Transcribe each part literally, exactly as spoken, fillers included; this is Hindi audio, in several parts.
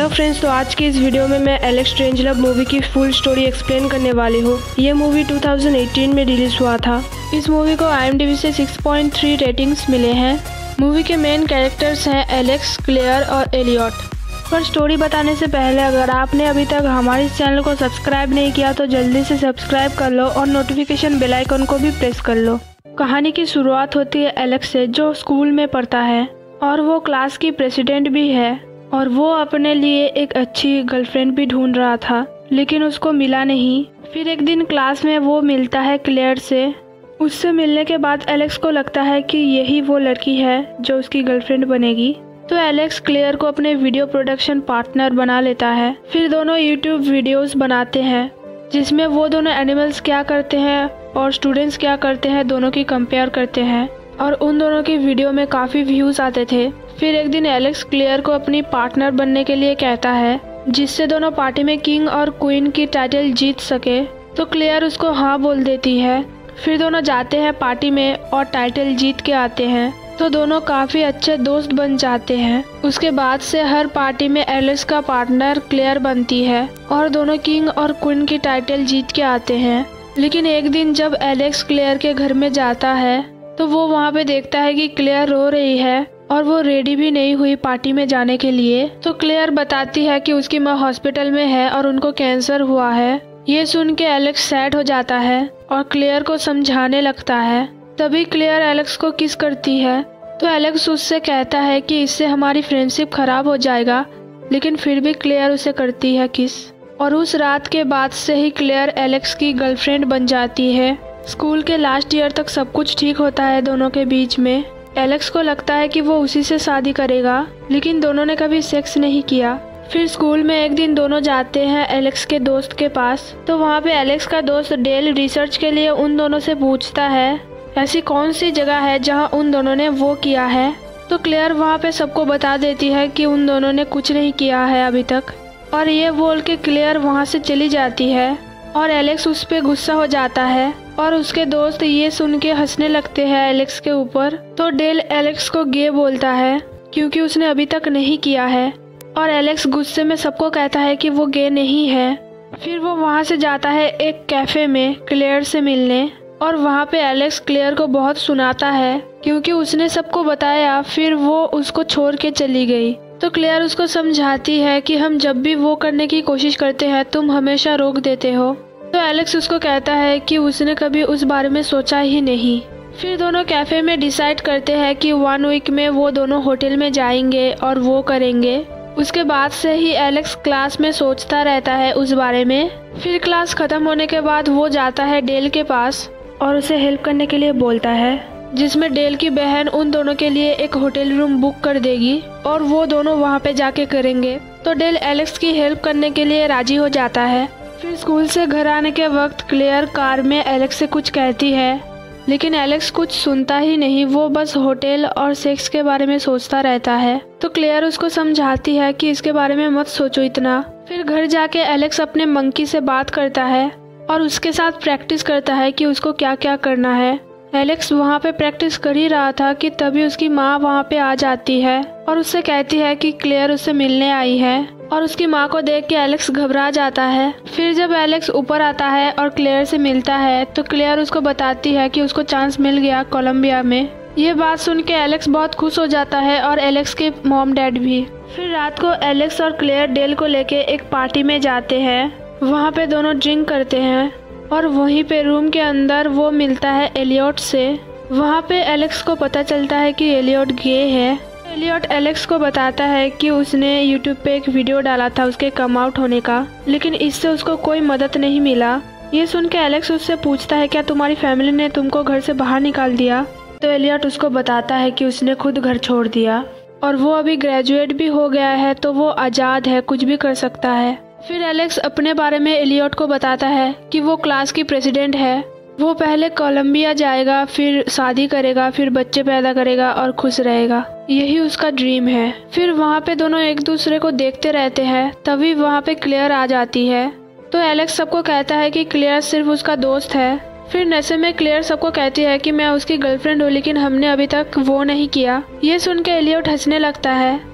हेलो फ्रेंड्स, तो आज की इस वीडियो में मैं एलेक्स स्ट्रेंजलव मूवी की फुल स्टोरी एक्सप्लेन करने वाली हूँ। ये मूवी दो हज़ार अठारह में रिलीज हुआ था। इस मूवी को आई एम डी बी से छह पॉइंट तीन रेटिंग्स मिले हैं। मूवी के मेन कैरेक्टर्स हैं एलेक्स, क्लेयर और एलियट। पर स्टोरी बताने से पहले अगर आपने अभी तक हमारे इस चैनल को सब्सक्राइब नहीं किया तो जल्दी से सब्सक्राइब कर लो और नोटिफिकेशन बेल आइकन को भी प्रेस कर लो। कहानी की शुरुआत होती है एलेक्स से, जो स्कूल में पढ़ता है और वो क्लास की प्रेसिडेंट भी है और वो अपने लिए एक अच्छी गर्लफ्रेंड भी ढूंढ रहा था, लेकिन उसको मिला नहीं। फिर एक दिन क्लास में वो मिलता है क्लेयर से। उससे मिलने के बाद एलेक्स को लगता है कि यही वो लड़की है जो उसकी गर्लफ्रेंड बनेगी। तो एलेक्स क्लेयर को अपने वीडियो प्रोडक्शन पार्टनर बना लेता है। फिर दोनों यूट्यूब वीडियोस बनाते हैं जिसमें वो दोनों एनिमल्स क्या करते हैं और स्टूडेंट्स क्या करते हैं दोनों की कंपेयर करते हैं, और उन दोनों की वीडियो में काफ़ी व्यूज़ आते थे। फिर एक दिन एलेक्स क्लेयर को अपनी पार्टनर बनने के लिए कहता है, जिससे दोनों पार्टी में किंग और क्वीन की टाइटल जीत सके। तो क्लेयर उसको हाँ बोल देती है। फिर दोनों जाते हैं पार्टी में और टाइटल जीत के आते हैं। तो दोनों काफ़ी अच्छे दोस्त बन जाते हैं। उसके बाद से हर पार्टी में एलेक्स का पार्टनर क्लेयर बनती है और दोनों किंग और क्वीन की टाइटल जीत के आते हैं। लेकिन एक दिन जब एलेक्स क्लेयर के घर में जाता है तो वो वहाँ पे देखता है कि क्लेयर रो रही है और वो रेडी भी नहीं हुई पार्टी में जाने के लिए। तो क्लेयर बताती है कि उसकी माँ हॉस्पिटल में है और उनको कैंसर हुआ है। ये सुन के एलेक्स सैड हो जाता है और क्लेयर को समझाने लगता है। तभी क्लेयर एलेक्स को किस करती है। तो एलेक्स उससे कहता है कि इससे हमारी फ्रेंडशिप खराब हो जाएगा, लेकिन फिर भी क्लेयर उसे करती है किस। और उस रात के बाद से ही क्लेयर एलेक्स की गर्लफ्रेंड बन जाती है। स्कूल के लास्ट ईयर तक सब कुछ ठीक होता है दोनों के बीच में। एलेक्स को लगता है कि वो उसी से शादी करेगा, लेकिन दोनों ने कभी सेक्स नहीं किया। फिर स्कूल में एक दिन दोनों जाते हैं एलेक्स के दोस्त के पास। तो वहाँ पे एलेक्स का दोस्त डेल रिसर्च के लिए उन दोनों से पूछता है ऐसी कौन सी जगह है जहाँ उन दोनों ने वो किया है। तो क्लेयर वहाँ पे सबको बता देती है कि उन दोनों ने कुछ नहीं किया है अभी तक। और ये बोल के क्लेयर वहाँ से चली जाती है और एलेक्स उस पर गुस्सा हो जाता है और उसके दोस्त ये सुन के हंसने लगते हैं एलेक्स के ऊपर। तो डेल एलेक्स को गे बोलता है क्योंकि उसने अभी तक नहीं किया है, और एलेक्स गुस्से में सबको कहता है कि वो गे नहीं है। फिर वो वहाँ से जाता है एक कैफे में क्लेयर से मिलने, और वहाँ पे एलेक्स क्लेयर को बहुत सुनाता है क्योंकि उसने सबको बताया फिर वो उसको छोड़ के चली गई। तो क्लेयर उसको समझाती है कि हम जब भी वो करने की कोशिश करते हैं तुम हमेशा रोक देते हो। तो एलेक्स उसको कहता है कि उसने कभी उस बारे में सोचा ही नहीं। फिर दोनों कैफे में डिसाइड करते हैं कि वन वीक में वो दोनों होटल में जाएंगे और वो करेंगे। उसके बाद से ही एलेक्स क्लास में सोचता रहता है उस बारे में। फिर क्लास खत्म होने के बाद वो जाता है डेल के पास और उसे हेल्प करने के लिए बोलता है, जिसमें डेल की बहन उन दोनों के लिए एक होटल रूम बुक कर देगी और वो दोनों वहाँ पे जाके करेंगे। तो डेल एलेक्स की हेल्प करने के लिए राजी हो जाता है। फिर स्कूल से घर आने के वक्त क्लेयर कार में एलेक्स से कुछ कहती है, लेकिन एलेक्स कुछ सुनता ही नहीं। वो बस होटल और सेक्स के बारे में सोचता रहता है। तो क्लेयर उसको समझाती है कि इसके बारे में मत सोचो इतना। फिर घर जाके एलेक्स अपने मंकी से बात करता है और उसके साथ प्रैक्टिस करता है कि उसको क्या क्या करना है। एलेक्स वहाँ पे प्रैक्टिस कर ही रहा था कि तभी उसकी माँ वहाँ पे आ जाती है और उससे कहती है कि क्लेयर उससे मिलने आई है, और उसकी माँ को देख के एलेक्स घबरा जाता है। फिर जब एलेक्स ऊपर आता है और क्लेयर से मिलता है तो क्लेयर उसको बताती है कि उसको चांस मिल गया कोलंबिया में। ये बात सुन के एलेक्स बहुत खुश हो जाता है और एलेक्स के मॉम डैड भी। फिर रात को एलेक्स और क्लेयर डेल को लेके एक पार्टी में जाते हैं। वहाँ पे दोनों ड्रिंक करते हैं और वहीं पे रूम के अंदर वो मिलता है एलियट से। वहाँ पे एलेक्स को पता चलता है कि एलियट गे है। एलियट एलेक्स को बताता है कि उसने यूट्यूब पे एक वीडियो डाला था उसके कम आउट होने का, लेकिन इससे उसको कोई मदद नहीं मिला। ये सुन के एलेक्स उससे पूछता है क्या तुम्हारी फैमिली ने तुमको घर से बाहर निकाल दिया। तो एलियट उसको बताता है कि उसने खुद घर छोड़ दिया और वो अभी ग्रेजुएट भी हो गया है, तो वो आज़ाद है, कुछ भी कर सकता है। फिर एलेक्स अपने बारे में एलियट को बताता है कि वो क्लास की प्रेसिडेंट है। वो पहले कोलंबिया जाएगा, फिर शादी करेगा, फिर बच्चे पैदा करेगा और खुश रहेगा। यही उसका ड्रीम है। फिर वहाँ पे दोनों एक दूसरे को देखते रहते हैं। तभी वहाँ पे क्लेयर आ जाती है। तो एलेक्स सबको कहता है कि क्लेयर सिर्फ उसका दोस्त है। फिर नशे में क्लेयर सबको कहती है कि मैं उसकी गर्लफ्रेंड हूँ, लेकिन हमने अभी तक वो नहीं किया। ये सुन के एलियट हंसने लगता है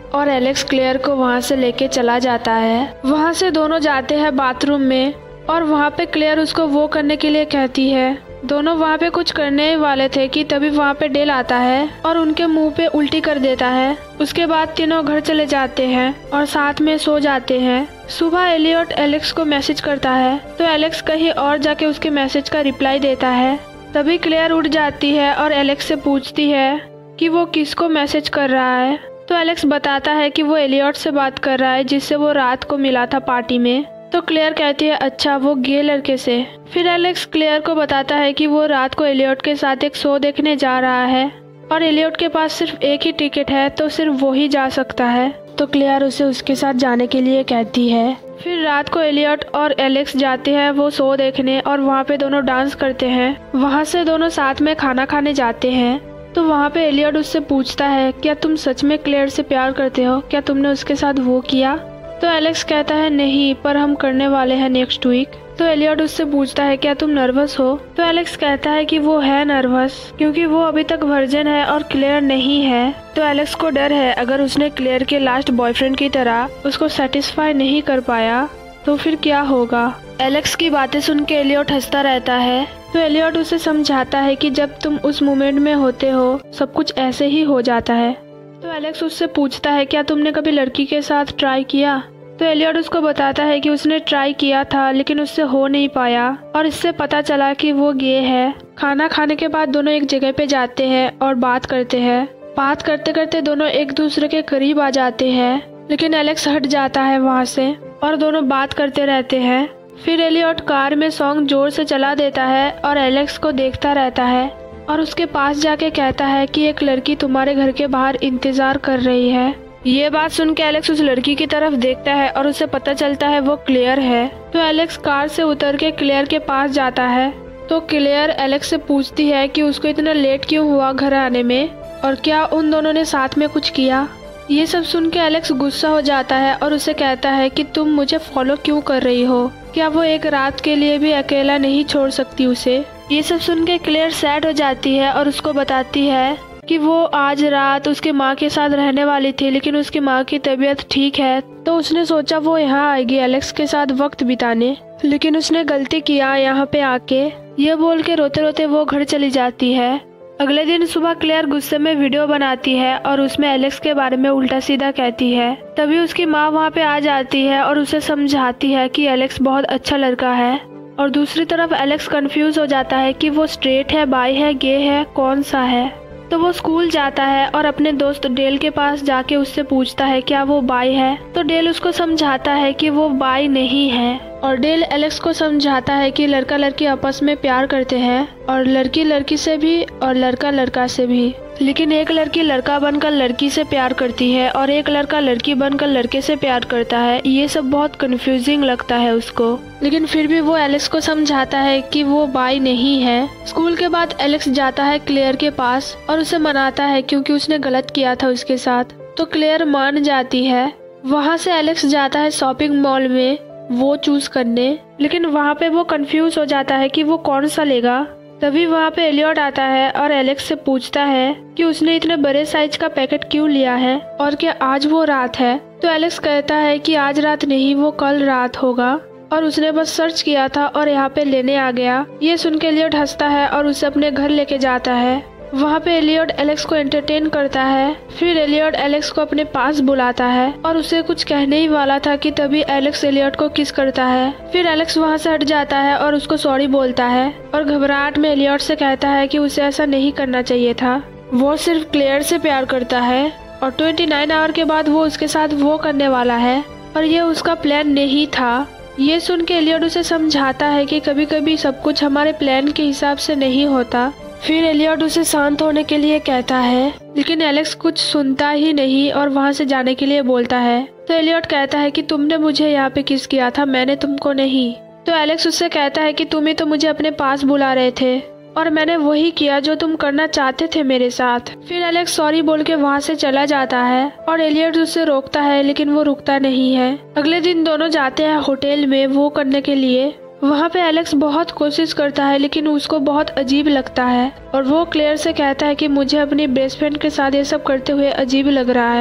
और एलेक्स क्लेयर को वहाँ से लेके चला जाता है। वहाँ से दोनों जाते हैं बाथरूम में और वहाँ पे क्लेयर उसको वो करने के लिए कहती है। दोनों वहाँ पे कुछ करने वाले थे कि तभी वहाँ पे डेल आता है और उनके मुंह पे उल्टी कर देता है। उसके बाद तीनों घर चले जाते हैं और साथ में सो जाते हैं। सुबह एलियट एलेक्स को मैसेज करता है तो एलेक्स कहीं और जाके उसके मैसेज का रिप्लाई देता है। तभी क्लेयर उठ जाती है और एलेक्स से पूछती है कि वो किसको मैसेज कर रहा है। तो एलेक्स बताता है कि वो एलियट से बात कर रहा है जिससे वो रात को मिला था पार्टी में। तो क्लेयर कहती है अच्छा वो गे लड़के से। फिर एलेक्स क्लेयर को बताता है कि वो रात को एलियट के साथ एक शो देखने जा रहा है और एलियट के पास सिर्फ एक ही टिकट है तो सिर्फ वो ही जा सकता है। तो क्लेयर उसे उसके साथ जाने के लिए कहती है। फिर रात को एलियट और एलेक्स जाते हैं वो शो देखने और वहाँ पे दोनों डांस करते हैं। वहाँ से दोनों साथ में खाना खाने जाते हैं। तो वहाँ पे एलियट उससे पूछता है क्या तुम सच में क्लेयर से प्यार करते हो, क्या तुमने उसके साथ वो किया। तो एलेक्स कहता है नहीं, पर हम करने वाले हैं नेक्स्ट वीक। तो एलियट उससे पूछता है क्या तुम नर्वस हो। तो एलेक्स कहता है कि वो है नर्वस क्योंकि वो अभी तक वर्जिन है और क्लेयर नहीं है। तो एलेक्स को डर है अगर उसने क्लेयर के लास्ट बॉयफ्रेंड की तरह उसको सेटिस्फाई नहीं कर पाया तो फिर क्या होगा। एलेक्स की बातें सुन के एलियट हंसता रहता है। तो एलियट उसे समझाता है कि जब तुम उस मोमेंट में होते हो सब कुछ ऐसे ही हो जाता है। तो एलेक्स उससे पूछता है क्या तुमने कभी लड़की के साथ ट्राई किया। तो एलियट उसको बताता है कि उसने ट्राई किया था लेकिन उससे हो नहीं पाया और इससे पता चला कि वो गे है। खाना खाने के बाद दोनों एक जगह पे जाते हैं और बात करते हैं। बात करते करते दोनों एक दूसरे के करीब आ जाते हैं लेकिन एलेक्स हट जाता है वहाँ से और दोनों बात करते रहते हैं। फिर एलियट कार में सॉन्ग जोर से चला देता है और एलेक्स को देखता रहता है और उसके पास जाके कहता है कि एक लड़की तुम्हारे घर के बाहर इंतजार कर रही है। ये बात सुन के एलेक्स उस लड़की की तरफ देखता है और उसे पता चलता है वो क्लेयर है। तो एलेक्स कार से उतर के क्लेयर के पास जाता है। तो क्लेयर एलेक्स से पूछती है कि उसको इतना लेट क्यों हुआ घर आने में और क्या उन दोनों ने साथ में कुछ किया। ये सब सुन के एलेक्स गुस्सा हो जाता है और उसे कहता है कि तुम मुझे फॉलो क्यों कर रही हो, क्या वो एक रात के लिए भी अकेला नहीं छोड़ सकती उसे। ये सब सुन के क्लेयर सैड हो जाती है और उसको बताती है कि वो आज रात उसकी माँ के साथ रहने वाली थी लेकिन उसकी माँ की तबीयत ठीक है तो उसने सोचा वो यहाँ आएगी एलेक्स के साथ वक्त बिताने, लेकिन उसने गलती किया यहाँ पे आके। ये बोल के रोते रोते वो घर चली जाती है। अगले दिन सुबह क्लेयर गुस्से में वीडियो बनाती है और उसमें एलेक्स के बारे में उल्टा सीधा कहती है। तभी उसकी माँ वहाँ पे आ जाती है और उसे समझाती है कि एलेक्स बहुत अच्छा लड़का है। और दूसरी तरफ एलेक्स कंफ्यूज हो जाता है कि वो स्ट्रेट है, बाई है, गे है, कौन सा है। तो वो स्कूल जाता है और अपने दोस्त डेल के पास जाके उससे पूछता है क्या वो बाई है। तो डेल उसको समझाता है कि वो बाई नहीं है और डेल एलेक्स को समझाता है कि लड़का लड़की आपस में प्यार करते हैं और लड़की लड़की से भी और लड़का लड़का से भी, लेकिन एक लड़की लड़का बनकर लड़की से प्यार करती है और एक लड़का लड़की बनकर लड़के से प्यार करता है। ये सब बहुत कंफ्यूजिंग लगता है उसको, लेकिन फिर भी वो एलेक्स को समझाता है कि वो बाई नहीं है। स्कूल के बाद एलेक्स जाता है क्लेयर के पास और उसे मनाता है क्योंकि उसने गलत किया था उसके साथ। तो क्लेयर मान जाती है। वहाँ से एलेक्स जाता है शॉपिंग मॉल में वो चूज करने, लेकिन वहाँ पे वो कंफ्यूज हो जाता है कि वो कौन सा लेगा। तभी वहाँ पे एलियट आता है और एलेक्स से पूछता है कि उसने इतने बड़े साइज का पैकेट क्यों लिया है और क्या आज वो रात है। तो एलेक्स कहता है कि आज रात नहीं, वो कल रात होगा और उसने बस सर्च किया था और यहाँ पे लेने आ गया। ये सुन के एलियट हंसता है और उसे अपने घर लेके जाता है। वहाँ पे एलियट एलेक्स को एंटरटेन करता है। फिर एलियट एलेक्स को अपने पास बुलाता है और उसे कुछ कहने ही वाला था कि तभी एलेक्स एलियट को किस करता है। फिर एलेक्स वहाँ से हट जाता है और उसको सॉरी बोलता है और घबराहट में एलियट से कहता है कि उसे ऐसा नहीं करना चाहिए था, वो सिर्फ क्लेयर से प्यार करता है और उनतीस आवर के बाद वो उसके साथ वो करने वाला है और ये उसका प्लान नहीं था। ये सुन के एलियट उसे समझाता है कि कभी कभी सब कुछ हमारे प्लान के हिसाब से नहीं होता। फिर एलियट उसे शांत होने के लिए कहता है, लेकिन एलेक्स कुछ सुनता ही नहीं और वहाँ से जाने के लिए बोलता है। तो एलियट कहता है कि तुमने मुझे यहाँ पे किस किया था, मैंने तुमको नहीं। तो एलेक्स उससे कहता है कि तुम ही तो मुझे अपने पास बुला रहे थे और मैंने वही किया जो तुम करना चाहते थे मेरे साथ। फिर एलेक्स सॉरी बोल के वहाँ से चला जाता है और एलियट उससे रोकता है, लेकिन वो रुकता नहीं है। अगले दिन दोनों जाते हैं होटल में वो करने के लिए। वहाँ पे एलेक्स बहुत कोशिश करता है लेकिन उसको बहुत अजीब लगता है और वो क्लेयर से कहता है कि मुझे अपनी बेस्ट फ्रेंड के साथ ये सब करते हुए अजीब लग रहा है।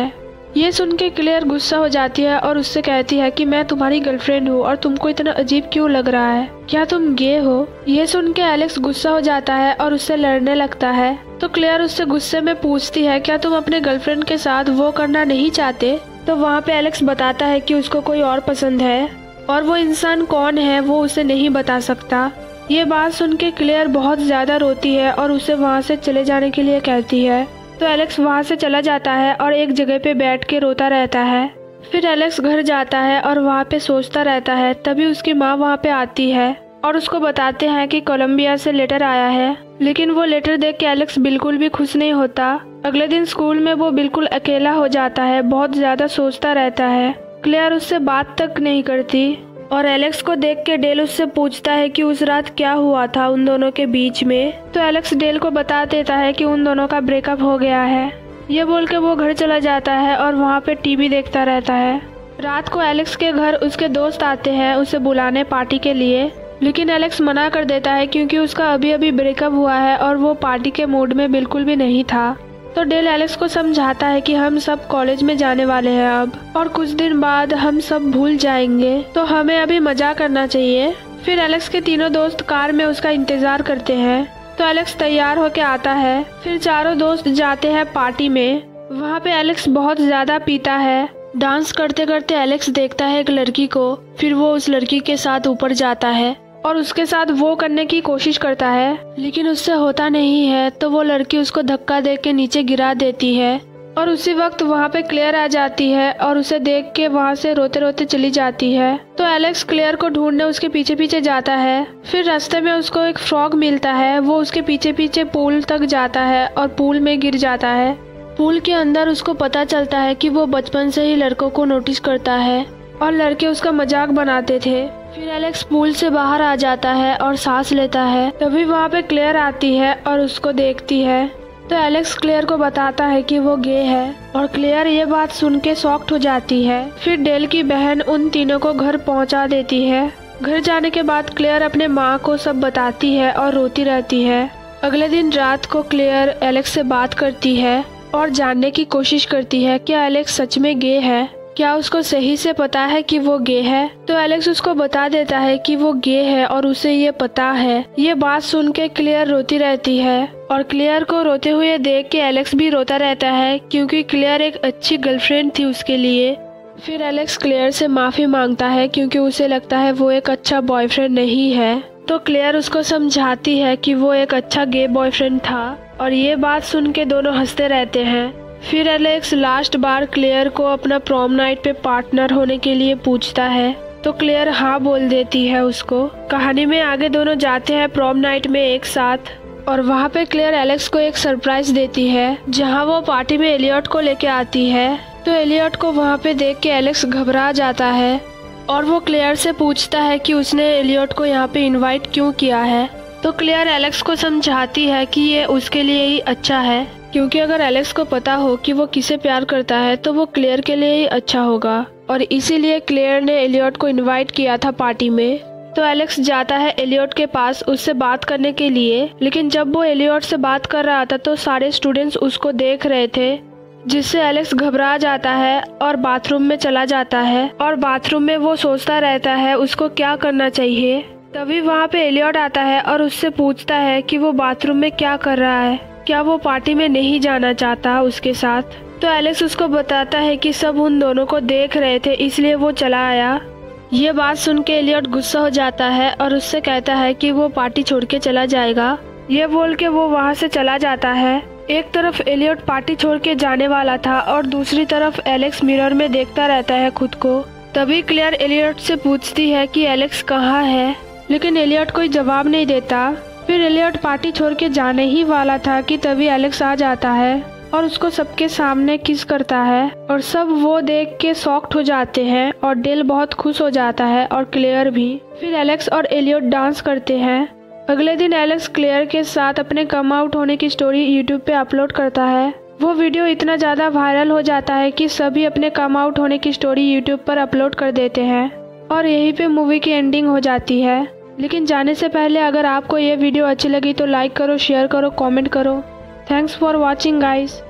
ये सुन के क्लेयर गुस्सा हो जाती है और उससे कहती है कि मैं तुम्हारी गर्लफ्रेंड हूँ और तुमको इतना अजीब क्यों लग रहा है, क्या तुम गे हो। ये सुन के एलेक्स गुस्सा हो जाता है और उससे लड़ने लगता है। तो क्लेयर उससे गुस्से में पूछती है क्या तुम अपने गर्लफ्रेंड के साथ वो करना नहीं चाहते। तो वहाँ पे एलेक्स बताता है कि उसको कोई और पसंद है और वो इंसान कौन है वो उसे नहीं बता सकता। ये बात सुन के क्लेयर बहुत ज्यादा रोती है और उसे वहाँ से चले जाने के लिए कहती है। तो एलेक्स वहाँ से चला जाता है और एक जगह पे बैठ के रोता रहता है। फिर एलेक्स घर जाता है और वहाँ पे सोचता रहता है। तभी उसकी माँ वहाँ पे आती है और उसको बताते हैं कि कोलंबिया से लेटर आया है। लेकिन वो लेटर देख के एलेक्स बिल्कुल भी खुश नहीं होता। अगले दिन स्कूल में वो बिल्कुल अकेला हो जाता है, बहुत ज्यादा सोचता रहता है। क्लेयर उससे बात तक नहीं करती और एलेक्स को देख के डेल उससे पूछता है कि उस रात क्या हुआ था उन दोनों के बीच में। तो एलेक्स डेल को बता देता है कि उन दोनों का ब्रेकअप हो गया है। ये बोल के वो घर चला जाता है और वहाँ पे टीवी देखता रहता है। रात को एलेक्स के घर उसके दोस्त आते हैं उसे बुलाने पार्टी के लिए, लेकिन एलेक्स मना कर देता है क्योंकि उसका अभी अभी ब्रेकअप हुआ है और वो पार्टी के मूड में बिल्कुल भी नहीं था। तो डेल एलेक्स को समझाता है कि हम सब कॉलेज में जाने वाले हैं अब और कुछ दिन बाद हम सब भूल जाएंगे, तो हमें अभी मजा करना चाहिए। फिर एलेक्स के तीनों दोस्त कार में उसका इंतजार करते हैं। तो एलेक्स तैयार होके आता है। फिर चारों दोस्त जाते हैं पार्टी में। वहाँ पे एलेक्स बहुत ज्यादा पीता है। डांस करते करते एलेक्स देखता है एक लड़की को। फिर वो उस लड़की के साथ ऊपर जाता है और उसके साथ वो करने की कोशिश करता है, लेकिन उससे होता नहीं है। तो वो लड़की उसको धक्का दे के नीचे गिरा देती है और उसी वक्त वहाँ पे क्लेयर आ जाती है और उसे देख के वहाँ से रोते रोते चली जाती है। तो एलेक्स क्लेयर को ढूंढने उसके पीछे पीछे जाता है। फिर रास्ते में उसको एक फ्रॉग मिलता है। वो उसके पीछे पीछे पूल तक जाता है और पूल में गिर जाता है। पूल के अंदर उसको पता चलता है कि वो बचपन से ही लड़कों को नोटिस करता है और लड़के उसका मजाक बनाते थे। फिर एलेक्स पूल से बाहर आ जाता है और सांस लेता है। तभी वहाँ पे क्लेयर आती है और उसको देखती है। तो एलेक्स क्लेयर को बताता है कि वो गे है और क्लेयर ये बात सुन के शॉक्ड हो जाती है। फिर डेल की बहन उन तीनों को घर पहुँचा देती है। घर जाने के बाद क्लेयर अपने माँ को सब बताती है और रोती रहती है। अगले दिन रात को क्लेयर एलेक्स से बात करती है और जानने की कोशिश करती है क्या एलेक्स सच में गे है, क्या उसको सही से पता है कि वो गे है। तो एलेक्स उसको बता देता है कि वो गे है और उसे ये पता है। ये बात सुन के क्लेयर रोती रहती है और क्लेयर को रोते हुए देख के एलेक्स भी रोता रहता है क्योंकि क्लेयर एक अच्छी गर्लफ्रेंड थी उसके लिए। फिर एलेक्स क्लेयर से माफी मांगता है क्योंकि उसे लगता है वो एक अच्छा बॉयफ्रेंड नहीं है। तो क्लेयर उसको समझाती है कि वो एक अच्छा गे बॉयफ्रेंड था और ये बात सुन के दोनों हंसते रहते हैं। फिर एलेक्स लास्ट बार क्लेयर को अपना प्रॉम नाइट पे पार्टनर होने के लिए पूछता है। तो क्लेयर हाँ बोल देती है उसको। कहानी में आगे दोनों जाते हैं प्रॉम नाइट में एक साथ और वहाँ पे क्लेयर एलेक्स को एक सरप्राइज देती है जहाँ वो पार्टी में एलियट को लेके आती है। तो एलियट को वहाँ पे देख के एलेक्स घबरा जाता है और वो क्लेयर से पूछता है कि उसने एलियट को यहाँ पे इनवाइट क्यों किया है। तो क्लेयर एलेक्स को समझाती है कि ये उसके लिए ही अच्छा है, क्योंकि अगर एलेक्स को पता हो कि वो किसे प्यार करता है तो वो क्लेयर के लिए ही अच्छा होगा और इसीलिए क्लेयर ने एलियट को इनवाइट किया था पार्टी में। तो एलेक्स जाता है एलियट के पास उससे बात करने के लिए, लेकिन जब वो एलियट से बात कर रहा था तो सारे स्टूडेंट्स उसको देख रहे थे, जिससे एलेक्स घबरा जाता है और बाथरूम में चला जाता है और बाथरूम में वो सोचता रहता है उसको क्या करना चाहिए। तभी वहाँ पे एलियट आता है और उससे पूछता है कि वो बाथरूम में क्या कर रहा है, क्या वो पार्टी में नहीं जाना चाहता उसके साथ। तो एलेक्स उसको बताता है कि सब उन दोनों को देख रहे थे इसलिए वो चला आया। ये बात सुन के एलियट गुस्सा हो जाता है और उससे कहता है कि वो पार्टी छोड़ के चला जाएगा। ये बोल के वो वहाँ से चला जाता है। एक तरफ एलियट पार्टी छोड़ के जाने वाला था और दूसरी तरफ एलेक्स मिरर में देखता रहता है खुद को। तभी क्लेयर एलियट से पूछती है कि एलेक्स कहाँ है, लेकिन एलियट कोई जवाब नहीं देता। फिर एलियट पार्टी छोड़ के जाने ही वाला था कि तभी एलेक्स आ जाता है और उसको सबके सामने किस करता है और सब वो देख के शॉक्ड हो जाते हैं और डेल बहुत खुश हो जाता है और क्लेयर भी। फिर एलेक्स और एलियट डांस करते हैं। अगले दिन एलेक्स क्लेयर के साथ अपने कम आउट होने की स्टोरी यूट्यूब पे अपलोड करता है। वो वीडियो इतना ज़्यादा वायरल हो जाता है कि सभी अपने कम आउट होने की स्टोरी यूट्यूब पर अपलोड कर देते हैं और यहीं पे मूवी की एंडिंग हो जाती है। लेकिन जाने से पहले अगर आपको ये वीडियो अच्छी लगी तो लाइक करो, शेयर करो, कमेंट करो। Thanks for watching guys.